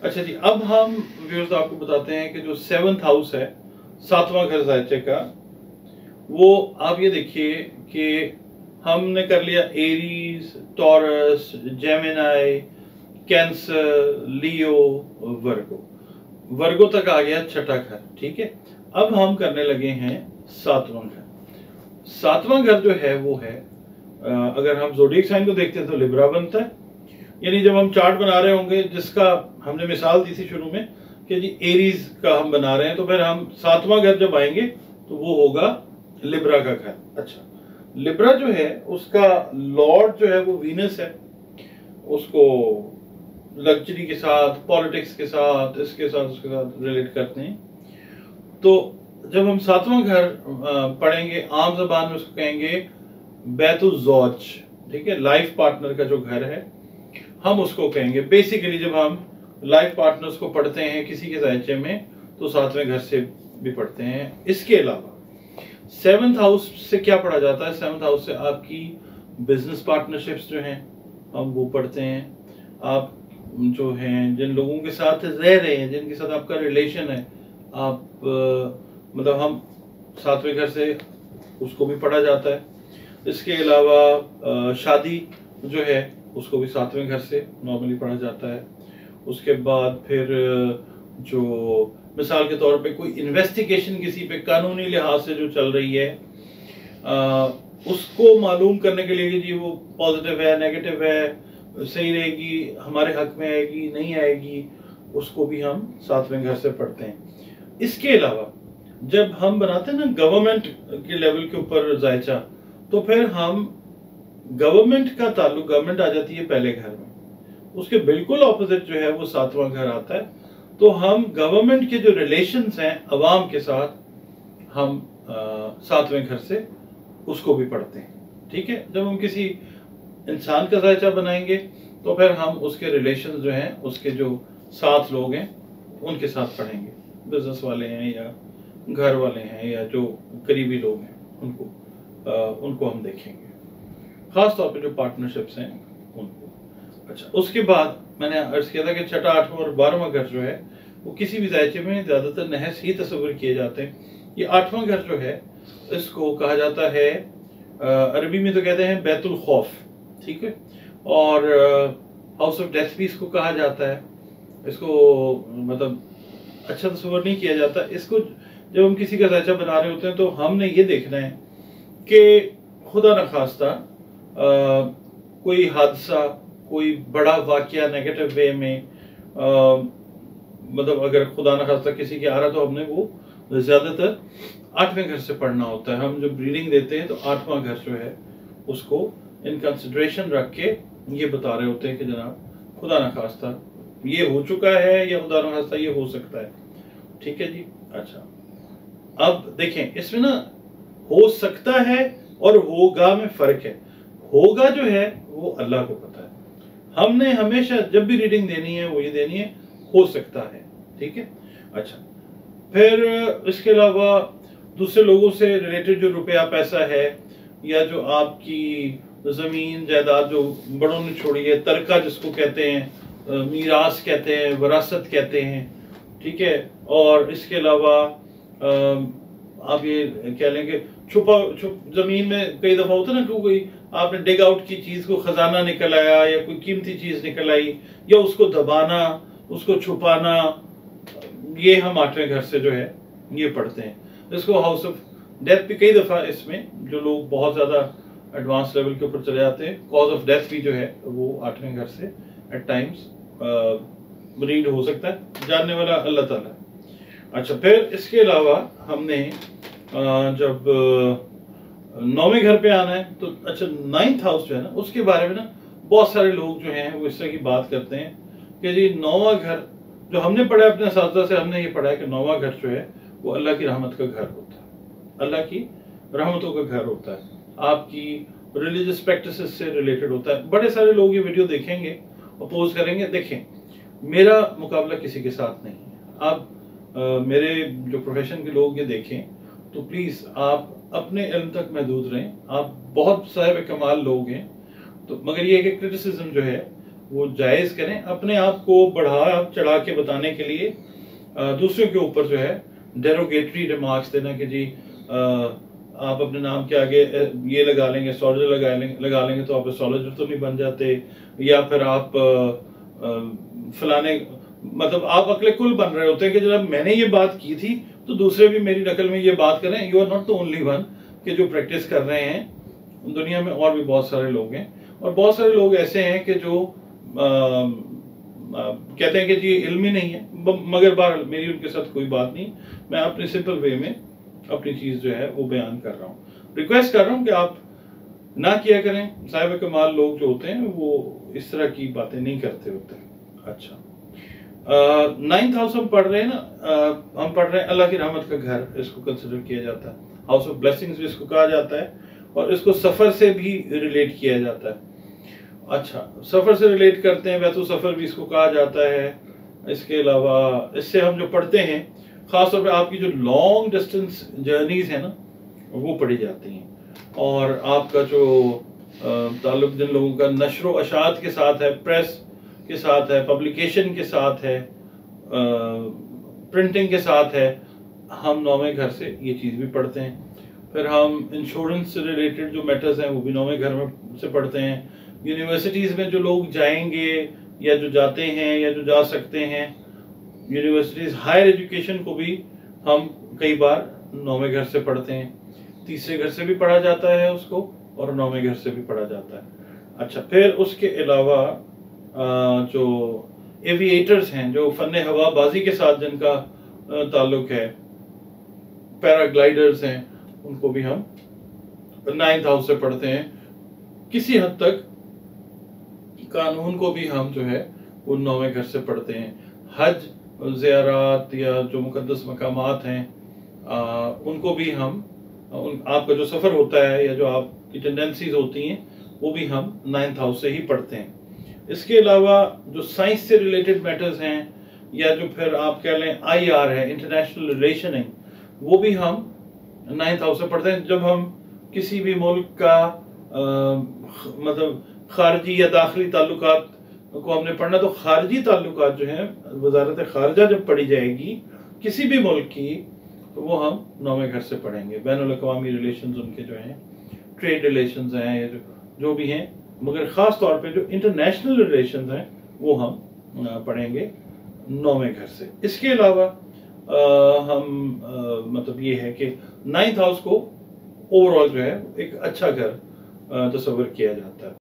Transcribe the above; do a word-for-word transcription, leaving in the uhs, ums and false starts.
अच्छा जी, अब हम व्यूअर्स आपको बताते हैं कि जो सेवंथ हाउस है, सातवां घर जायचे का, वो आप ये देखिए कि हमने कर लिया Aries, Taurus, Gemini, Cancer, Leo, Virgo. Virgo तक आ गया छठा घर, ठीक है। अब हम करने लगे हैं सातवां घर। सातवां घर जो है वो है, अगर हम ज़ोडिएक साइन को देखते हैं तो लिब्रा बनता है। यानी जब हम चार्ट बना रहे होंगे, जिसका हमने मिसाल दी थी शुरू में कि जी एरीज का हम बना रहे हैं, तो फिर हम सातवां घर जब आएंगे तो वो होगा लिब्रा का घर। अच्छा, लिब्रा जो है उसका लॉर्ड जो है वो वीनस है। उसको लग्जरी के साथ, पॉलिटिक्स के साथ, इसके साथ उसके साथ रिलेट करते हैं। तो जब हम सातवां घर पढ़ेंगे, आम जबान में उसको कहेंगे बैतुज़ौज, ठीक है। लाइफ पार्टनर का जो घर है हम उसको कहेंगे। बेसिकली जब हम लाइफ पार्टनर्स को पढ़ते हैं किसी के जायचे में, तो सातवें घर से भी पढ़ते हैं। इसके अलावा सेवंथ हाउस से क्या पढ़ा जाता है? सेवंथ हाउस से आपकी बिजनेस पार्टनरशिप्स जो हैं हम वो पढ़ते हैं। आप जो हैं जिन लोगों के साथ रह रहे हैं, जिनके साथ आपका रिलेशन है, आप आ, मतलब हम सातवें घर से उसको भी पढ़ा जाता है। इसके अलावा शादी जो है उसको भी सातवें घर से नॉर्मली पढ़ा जाता है। उसके बाद फिर जो मिसाल के तौर पे कोई इन्वेस्टिगेशन किसी पे कानूनी लिहाज से जो चल रही है, आ, उसको मालूम करने के लिए कि जी वो पॉजिटिव है, नेगेटिव है, सही रहेगी, हमारे हक में आएगी, नहीं आएगी, उसको भी हम सातवें घर से पढ़ते हैं। इसके अलावा जब हम बनाते हैं ना गवर्नमेंट के लेवल के ऊपर जायचा, तो फिर हम गवर्नमेंट का ताल्लुक, गवर्नमेंट आ जाती है पहले घर में, उसके बिल्कुल ऑपोजिट जो है वो सातवां घर आता है। तो हम गवर्नमेंट के जो रिलेशंस हैं अवाम के साथ, हम सातवें घर से उसको भी पढ़ते हैं, ठीक है। जब हम किसी इंसान का जायचा बनाएंगे तो फिर हम उसके रिलेशंस जो हैं, उसके जो सात लोग हैं उनके साथ पढ़ेंगे। बिजनेस वाले हैं या घर वाले हैं या जो करीबी लोग हैं, उनको आ, उनको हम देखेंगे, खास तौर पे जो पार्टनरशिप्स हैं उनको। अच्छा, उसके बाद मैंने अर्ज किया था कि छठा, आठवां और बारहवां घर जो है वो किसी भी जायचे में ज़्यादातर नहस ही तस्वर किए जाते हैं। ये आठवां घर जो है इसको कहा जाता है, अरबी में तो कहते हैं बैतुल खौफ, ठीक है। और हाउस ऑफ डेथ भी इसको कहा जाता है। इसको मतलब अच्छा तस्वर नहीं किया जाता। इसको जब हम किसी का जायचा बना रहे होते हैं तो हमने ये देखना है कि खुदा न खास्ता कोई हादसा, कोई बड़ा वाकया नेगेटिव वे में, आ, मतलब अगर खुदा न खास्ता किसी के आ रहा, तो हमने वो ज़्यादातर आठवें घर से पढ़ना होता है। हम जब रीडिंग देते हैं तो आठवां घर जो है उसको इन कंसिडरेशन रख के ये बता रहे होते हैं कि जनाब खुदा न खास्ता ये हो चुका है या खुदा न खास्ता ये हो सकता है, ठीक है जी। अच्छा, अब देखें इसमें ना हो सकता है और होगा में फ़र्क है। होगा जो है वो अल्लाह को पता है। हमने हमेशा जब भी रीडिंग देनी है वो ये देनी है हो सकता है, ठीक है। अच्छा, फिर इसके अलावा दूसरे लोगों से रिलेटेड जो रुपया पैसा है या जो आपकी ज़मीन जायदाद जो बड़ों ने छोड़ी है, तरका जिसको कहते हैं, मीरास कहते हैं, वरासत कहते हैं, ठीक है। और इसके अलावा आप ये कह लेंगे छुपा छुप जमीन में कई दफा होता है ना, कोई आपने डिग आउट की चीज को खजाना निकल आया या कोई कीमती चीज निकल आई, या उसको दबाना, उसको छुपाना, ये हम आठवें घर से जो है ये पढ़ते हैं। इसको हाउस ऑफ डेथ भी कई दफा, इसमें जो लोग बहुत ज्यादा एडवांस लेवल के ऊपर चले जाते हैं, कॉज ऑफ डेथ भी जो है वो आठवें घर से एट टाइम्स रीड हो सकता है, जानने वाला अल्लाह ताला। अच्छा, फिर इसके अलावा हमने जब नौवें घर पे आना है तो अच्छा, नाइन्थ हाउस जो है ना उसके बारे में ना बहुत सारे लोग जो हैं वो इस तरह की बात करते हैं कि जी नौवां घर, जो हमने पढ़ा है अपने साथी से, हमने ये पढ़ा है कि नौवां घर जो है वो अल्लाह की रहमत का घर होता है, अल्लाह की रहमतों का घर होता है, आपकी रिलीजियस प्रैक्टिसेस से रिलेटेड होता है। बड़े सारे लोग ये वीडियो देखेंगे, अपोज करेंगे। देखें, मेरा मुकाबला किसी के साथ नहीं है। आप आ, मेरे जो प्रोफेशन के लोग ये देखें तो प्लीज़ आप अपने इल्म तक महदूद रहें। आप बहुत साहिब कमाल लोग हैं, तो मगर ये कि क्रिटिसिज्म जो है वो जायज़ करें, अपने आप को बढ़ा चढ़ा के बताने के लिए दूसरों के ऊपर जो है डेरोगेटरी रिमार्क्स देना कि जी आ, आप अपने नाम के आगे ये लगा लेंगे, एस्ट्रोलॉजर लगा लेंगे लगा लेंगे तो आप एस्ट्रोलॉजर तो नहीं बन जाते, या फिर आप आ, आ, फलाने मतलब आप अकले कुल बन रहे होते हैं कि जब मैंने ये बात की थी तो दूसरे भी मेरी नकल में ये बात करें। You are not the only one कि जो प्रैक्टिस कर रहे हैं, दुनिया में और भी बहुत सारे लोग हैं, और बहुत सारे लोग ऐसे हैं कि जो आ, आ, कहते हैं कि जी इल्मी नहीं है, मगर बार मेरी उनके साथ कोई बात नहीं, मैं अपने सिंपल वे में अपनी चीज़ जो है वो बयान कर रहा हूँ। रिक्वेस्ट कर रहा हूँ कि आप ना किया करें, साहिब कमाल लोग जो होते हैं वो इस तरह की बातें नहीं करते होते। अच्छा, नाइन्थ हाउस हम पढ़ रहे हैं ना, uh, हम पढ़ रहे हैं अल्लाह की रहमत का घर, इसको कंसिडर किया जाता है, हाउस ऑफ ब्लेसिंग्स भी इसको कहा जाता है, और इसको सफ़र से भी रिलेट किया जाता है। अच्छा, सफ़र से रिलेट करते हैं, वह तो सफ़र भी इसको कहा जाता है। इसके अलावा इससे हम जो पढ़ते हैं, ख़ास तौर पे आपकी जो लॉन्ग डिस्टेंस जर्नीज़ है ना वो पढ़ी जाती हैं, और आपका जो ताल्लुक जिन लोगों का नशर व अशात के साथ है, प्रेस के साथ है, पब्लिकेशन के साथ है, प्रिंटिंग के साथ है, हम नौवें घर से ये चीज़ भी पढ़ते हैं। फिर हम इंश्योरेंस से रिलेटेड जो मैटर्स हैं वो भी नौवें घर में से पढ़ते हैं। यूनिवर्सिटीज़ में जो लोग जाएंगे या जो जाते हैं या जो जा सकते हैं, यूनिवर्सिटीज़ हायर एजुकेशन को भी हम कई बार नौवें घर से पढ़ते हैं। तीसरे घर से भी पढ़ा जाता है उसको, और नौवें घर से भी पढ़ा जाता है। अच्छा, फिर उसके अलावा जो एविएटर्स हैं, जो फन हवाबाजी के साथ जिनका ताल्लुक है, पैराग्लाइडर्स हैं, उनको भी हम नाइन्थ हाउस से पढ़ते हैं। किसी हद तक कानून को भी हम जो है वो नौवें घर से पढ़ते हैं। हज ज़ियारत या जो मुकद्दस मकामात हैं आ, उनको भी हम उन आपका जो सफ़र होता है या जो आपकी टेंडेंसीज होती हैं वो भी हम नाइन्थ हाउस से ही पढ़ते हैं। इसके अलावा जो साइंस से रिलेटेड मैटर्स हैं, या जो फिर आप कह लें आई आर है, इंटरनेशनल रिलेशन है, वो भी हम नाइन्थ हाउस से पढ़ते हैं। जब हम किसी भी मुल्क का आ, मतलब खारजी या दाखिली ताल्लुकात को हमने पढ़ना, तो खारजी ताल्लुकात जो हैं, वजारत खारजा जब पढ़ी जाएगी किसी भी मुल्क की, तो वो हम नौवें घर से पढ़ेंगे। बैनुल अक़वामी रिलेशंस उनके जो हैं, ट्रेड रिलेशंस हैं, या जो जो भी हैं, मगर ख़ास तौर पे जो इंटरनेशनल रिलेशंस हैं वो हम पढ़ेंगे नौवें घर से। इसके अलावा हम आ, मतलब ये है कि नाइन्थ हाउस को ओवरऑल जो है एक अच्छा घर तस्वर किया जाता है।